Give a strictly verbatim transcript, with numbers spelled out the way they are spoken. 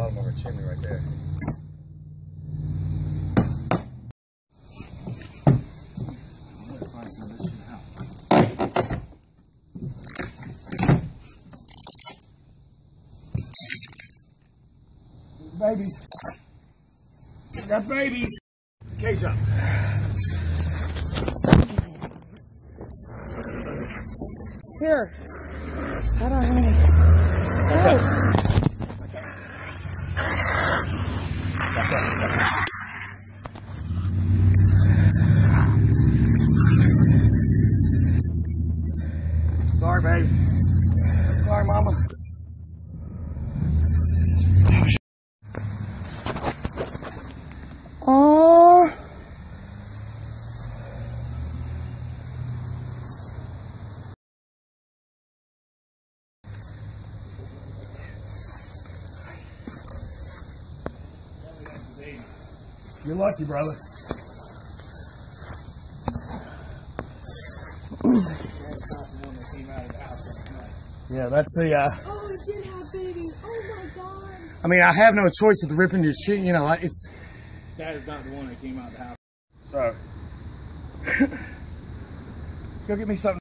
bottom of our chimney right there. Babies. We got babies. Cage up. Here. Hold on, honey. Sorry, baby. Sorry, mama. Oh. You're lucky, brother. Yeah, that's the, uh... Oh, it did have babies. Oh, my God. I mean, I have no choice but ripping your shit, you know, it's... That is not the one that came out of the house. So... Go get me something.